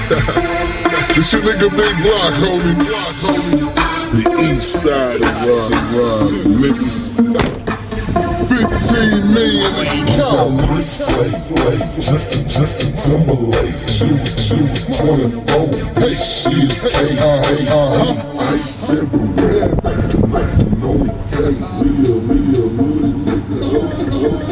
This your nigga Big Block, homie. The east side of Rod, niggas. 15 million in the count. Justin Timberlake. She was 24. Hey, she is tape. Ice everywhere. Ice on the cake. Real nigga.